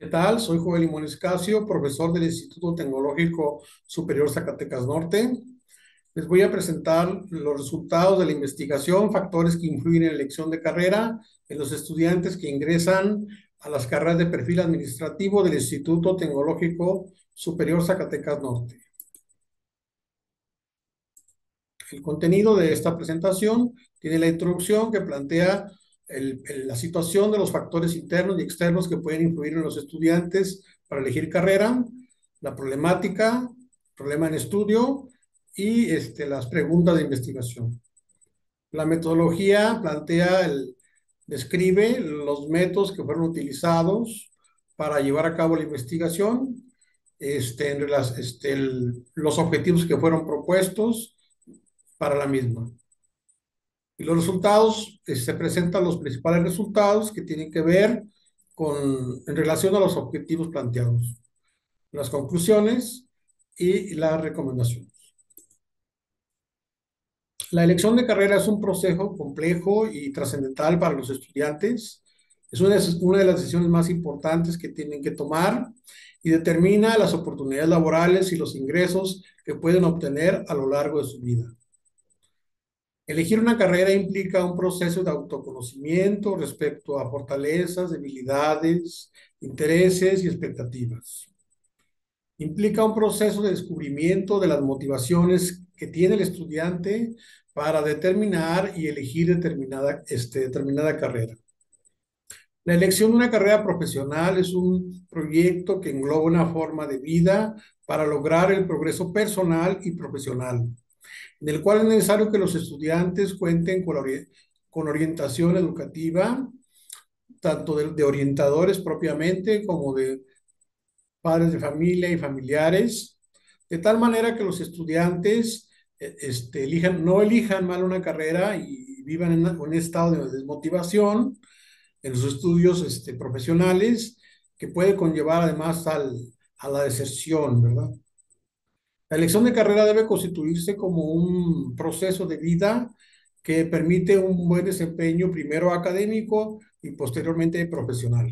¿Qué tal? Soy Joel Limón Escacio, profesor del Instituto Tecnológico Superior Zacatecas Norte. Les voy a presentar los resultados de la investigación, factores que influyen en la elección de carrera en los estudiantes que ingresan a las carreras de perfil administrativo del Instituto Tecnológico Superior Zacatecas Norte. El contenido de esta presentación tiene la introducción que plantea la situación de los factores internos y externos que pueden influir en los estudiantes para elegir carrera, la problemática, problema en estudio y las preguntas de investigación. La metodología describe los métodos que fueron utilizados para llevar a cabo la investigación, los objetivos que fueron propuestos para la misma. Y los resultados, se presentan los principales resultados que tienen que ver en relación a los objetivos planteados, las conclusiones y las recomendaciones. La elección de carrera es un proceso complejo y trascendental para los estudiantes. Es una de las decisiones más importantes que tienen que tomar y determina las oportunidades laborales y los ingresos que pueden obtener a lo largo de su vida. Elegir una carrera implica un proceso de autoconocimiento respecto a fortalezas, debilidades, intereses y expectativas. Implica un proceso de descubrimiento de las motivaciones que tiene el estudiante para determinar y elegir determinada carrera. La elección de una carrera profesional es un proyecto que engloba una forma de vida para lograr el progreso personal y profesional, en el cual es necesario que los estudiantes cuenten con orientación educativa, tanto de orientadores propiamente como de padres de familia y familiares, de tal manera que los estudiantes no elijan mal una carrera y vivan en un estado de desmotivación en sus estudios profesionales, que puede conllevar además a la deserción, ¿verdad? La elección de carrera debe constituirse como un proceso de vida que permite un buen desempeño, primero académico y posteriormente profesional.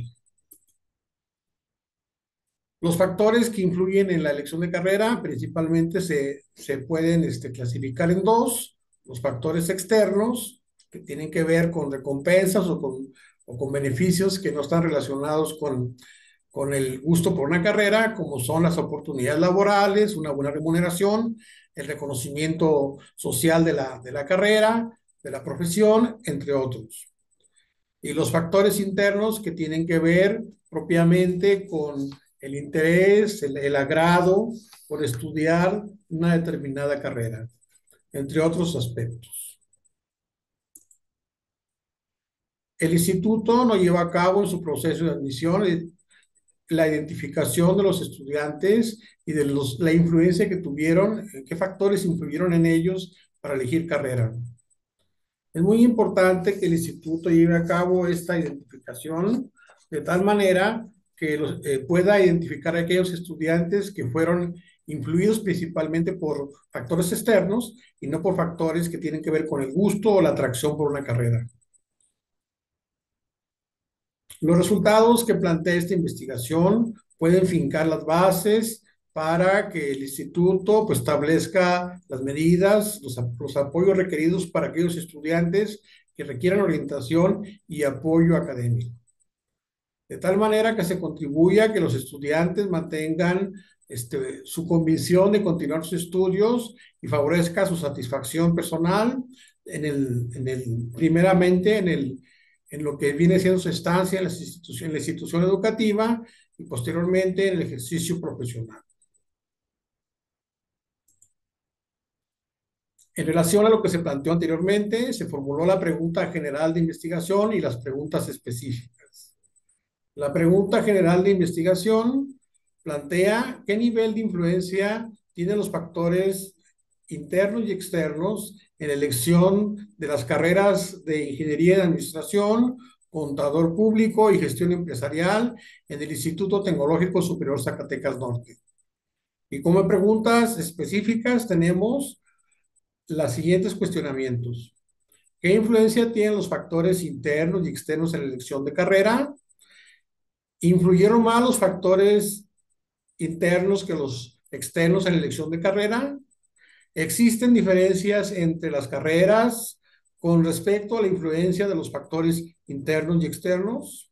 Los factores que influyen en la elección de carrera principalmente se pueden clasificar en dos: los factores externos, que tienen que ver con recompensas o con beneficios que no están relacionados con el gusto por una carrera, como son las oportunidades laborales, una buena remuneración, el reconocimiento social de la carrera, de la profesión, entre otros. Y los factores internos que tienen que ver propiamente con el interés, el agrado por estudiar una determinada carrera, entre otros aspectos. El instituto no lleva a cabo en su proceso de admisión la identificación de los estudiantes y de la influencia que tuvieron, qué factores influyeron en ellos para elegir carrera. Es muy importante que el instituto lleve a cabo esta identificación de tal manera que pueda identificar a aquellos estudiantes que fueron influidos principalmente por factores externos y no por factores que tienen que ver con el gusto o la atracción por una carrera. Los resultados que plantea esta investigación pueden fincar las bases para que el instituto pues, establezca las medidas, los apoyos requeridos para aquellos estudiantes que requieran orientación y apoyo académico. De tal manera que se contribuya a que los estudiantes mantengan su convicción de continuar sus estudios y favorezca su satisfacción personal primeramente en lo que viene siendo su estancia en la institución educativa y posteriormente en el ejercicio profesional. En relación a lo que se planteó anteriormente, se formuló la pregunta general de investigación y las preguntas específicas. La pregunta general de investigación plantea qué nivel de influencia tienen los factores internos y externos en la elección de las carreras de ingeniería en administración, contador público y gestión empresarial en el Instituto Tecnológico Superior Zacatecas Norte. Y como preguntas específicas tenemos los siguientes cuestionamientos. ¿Qué influencia tienen los factores internos y externos en la elección de carrera? ¿Influyeron más los factores internos que los externos en la elección de carrera? ¿Existen diferencias entre las carreras con respecto a la influencia de los factores internos y externos?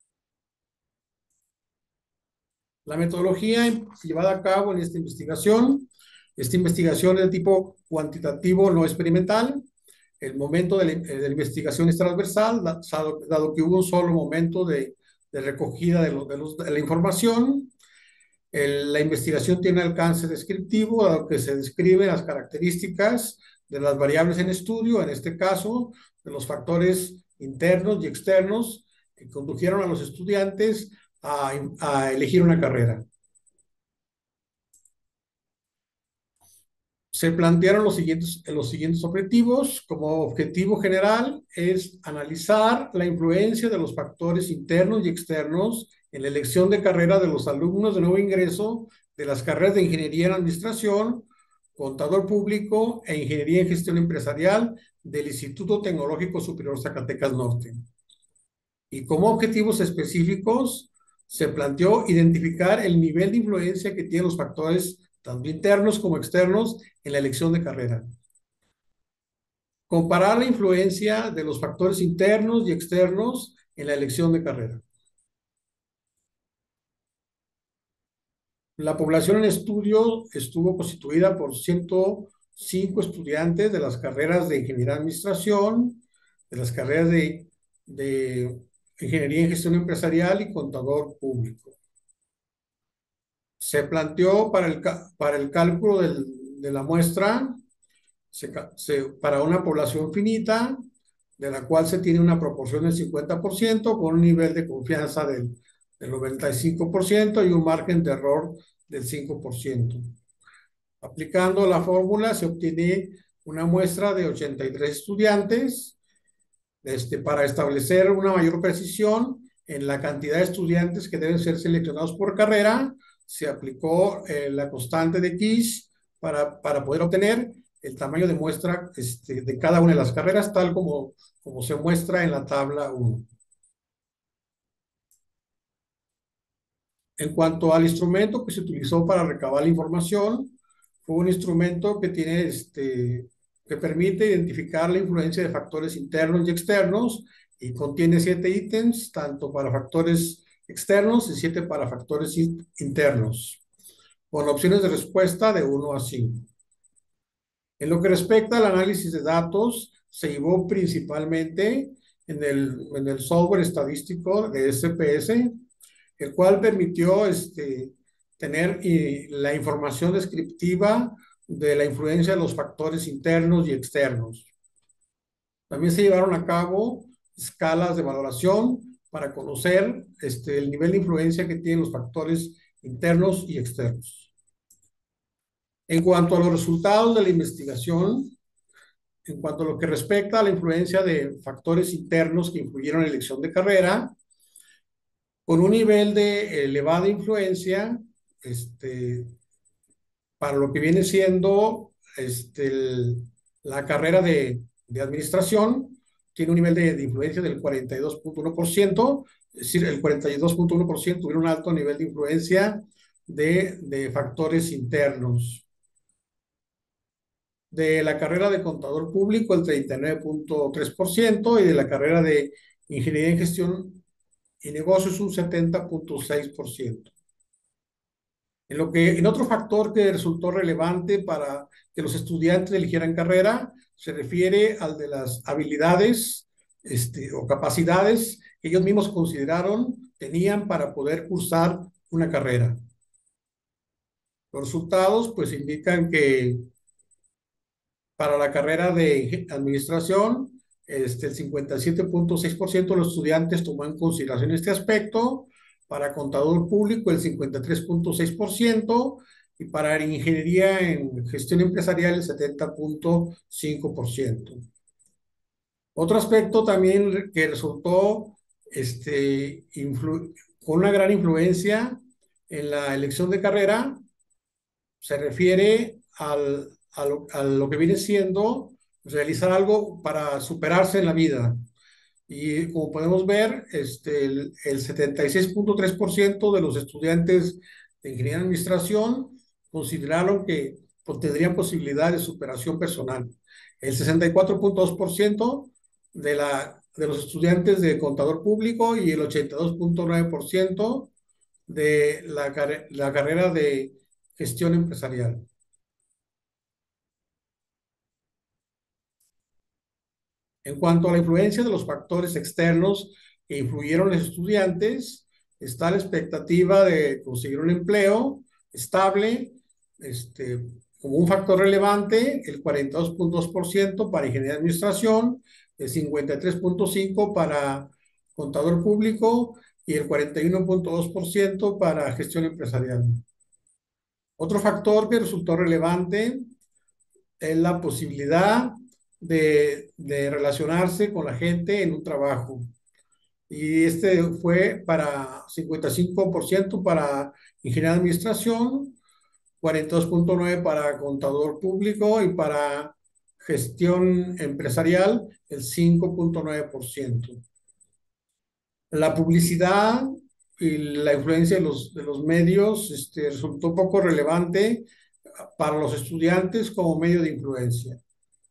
La metodología llevada a cabo en esta investigación es de tipo cuantitativo, no experimental. El momento de la investigación es transversal, dado que hubo un solo momento de recogida de la información. La investigación tiene alcance descriptivo, dado que se describen las características de las variables en estudio, en este caso, de los factores internos y externos que condujeron a los estudiantes a elegir una carrera. Se plantearon los siguientes objetivos. Como objetivo general es analizar la influencia de los factores internos y externos en la elección de carrera de los alumnos de nuevo ingreso de las carreras de Ingeniería en Administración, Contador Público e Ingeniería en Gestión Empresarial del Instituto Tecnológico Superior Zacatecas Norte. Y como objetivos específicos se planteó identificar el nivel de influencia que tienen los factores tanto internos como externos en la elección de carrera. Comparar la influencia de los factores internos y externos en la elección de carrera. La población en estudio estuvo constituida por 105 estudiantes de las carreras de Ingeniería en Administración, de las carreras de Ingeniería en Gestión Empresarial y Contador Público. Se planteó para el cálculo de la muestra para una población finita, de la cual se tiene una proporción del 50%, con un nivel de confianza del 95% y un margen de error del 5%. Aplicando la fórmula se obtiene una muestra de 83 estudiantes para establecer una mayor precisión en la cantidad de estudiantes que deben ser seleccionados por carrera. Se aplicó la constante de Kish para poder obtener el tamaño de muestra de cada una de las carreras, tal como se muestra en la tabla 1. En cuanto al instrumento que se utilizó para recabar la información, fue un instrumento que que permite identificar la influencia de factores internos y externos y contiene 7 ítems, tanto para factores externos y 7 para factores internos, con opciones de respuesta de 1 a 5. En lo que respecta al análisis de datos, se llevó principalmente en el software estadístico de SPS, el cual permitió tener la información descriptiva de la influencia de los factores internos y externos. También se llevaron a cabo escalas de valoración para conocer el nivel de influencia que tienen los factores internos y externos. En cuanto a los resultados de la investigación, en cuanto a lo que respecta a la influencia de factores internos que influyeron en la elección de carrera, con un nivel de elevada influencia, para lo que viene siendo la carrera de administración, tiene un nivel de influencia del 42.1%, es decir, el 42.1% tiene un alto nivel de influencia de factores internos. De la carrera de contador público, el 39.3%, y de la carrera de ingeniería en gestión y negocios, un 70.6%. En otro factor que resultó relevante para que los estudiantes eligieran carrera, se refiere al de las habilidades o capacidades que ellos mismos consideraron tenían para poder cursar una carrera. Los resultados pues indican que para la carrera de administración, el 57.6% de los estudiantes tomó en consideración este aspecto, para contador público el 53.6% y para ingeniería en gestión empresarial el 70.5%. Otro aspecto también que resultó con una gran influencia en la elección de carrera se refiere a lo que viene siendo realizar algo para superarse en la vida. Y como podemos ver, el 76.3% de los estudiantes de ingeniería de administración consideraron que pues, tendrían posibilidad de superación personal. El 64.2% de los estudiantes de contador público y el 82.9% de la carrera de gestión empresarial. En cuanto a la influencia de los factores externos que influyeron en los estudiantes, está la expectativa de conseguir un empleo estable, este, como un factor relevante, el 42.2% para ingeniería de administración, el 53.5% para contador público y el 41.2% para gestión empresarial. Otro factor que resultó relevante es la posibilidad de relacionarse con la gente en un trabajo. Y este fue para 55% para ingeniería de administración, 42.9% para contador público y para gestión empresarial el 5.9%. La publicidad y la influencia de los medios resultó poco relevante para los estudiantes como medio de influencia.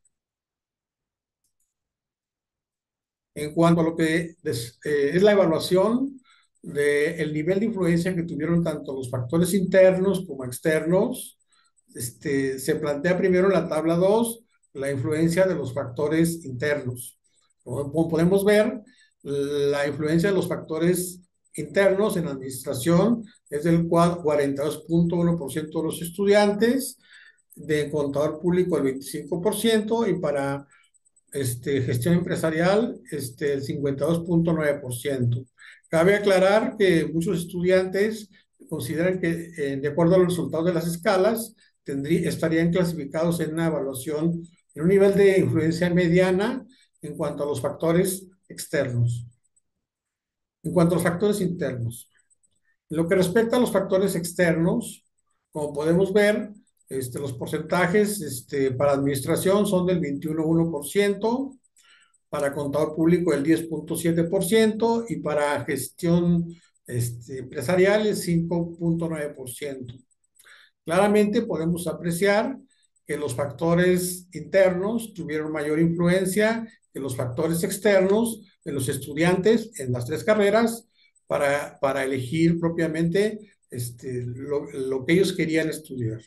En cuanto a lo que es la evaluación del nivel de influencia que tuvieron tanto los factores internos como externos, se plantea primero en la tabla 2 la influencia de los factores internos. Como podemos ver, la influencia de los factores internos en la administración es del 42.1% de los estudiantes, de contador público el 25% y para gestión empresarial, el 52.9%. Cabe aclarar que muchos estudiantes consideran que, de acuerdo a los resultados de las escalas, estarían clasificados en una evaluación, en un nivel de influencia mediana en cuanto a los factores externos. En cuanto a los factores internos, en lo que respecta a los factores externos, como podemos ver, los porcentajes para administración son del 21.1%, para contador público el 10.7% y para gestión empresarial el 5.9%. Claramente podemos apreciar que los factores internos tuvieron mayor influencia que los factores externos de los estudiantes en las tres carreras para elegir propiamente lo que ellos querían estudiar.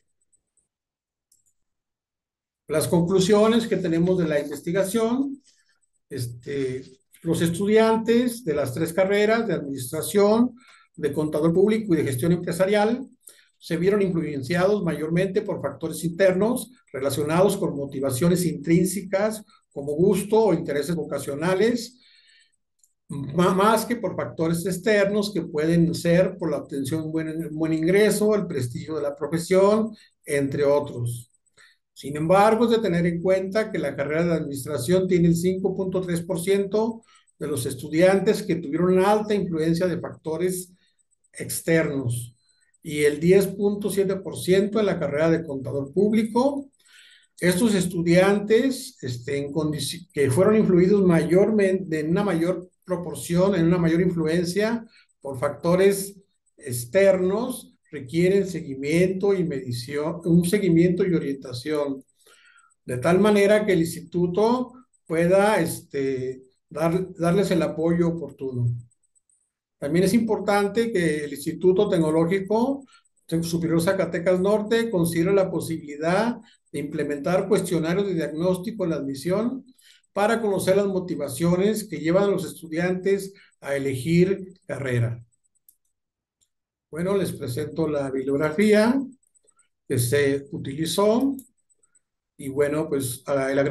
Las conclusiones que tenemos de la investigación: los estudiantes de las tres carreras de administración, de contador público y de gestión empresarial se vieron influenciados mayormente por factores internos relacionados con motivaciones intrínsecas como gusto o intereses vocacionales, más que por factores externos que pueden ser por la obtención de un buen ingreso, el prestigio de la profesión, entre otros. Sin embargo, es de tener en cuenta que la carrera de administración tiene el 5.3% de los estudiantes que tuvieron una alta influencia de factores externos y el 10.7% en la carrera de contador público. Estos estudiantes que fueron influidos mayormente, en una mayor proporción, en una mayor influencia por factores externos, requieren seguimiento y medición, un seguimiento y orientación, de tal manera que el instituto pueda darles el apoyo oportuno. También es importante que el Instituto Tecnológico Superior Zacatecas Norte considere la posibilidad de implementar cuestionarios de diagnóstico en la admisión para conocer las motivaciones que llevan a los estudiantes a elegir carrera. Bueno, les presento la bibliografía que se utilizó y bueno, pues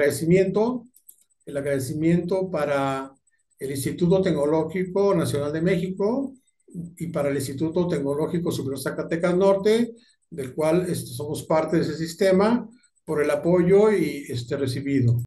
el agradecimiento para el Instituto Tecnológico Nacional de México y para el Instituto Tecnológico Superior Zacatecas Norte, del cual somos parte de ese sistema, por el apoyo recibido.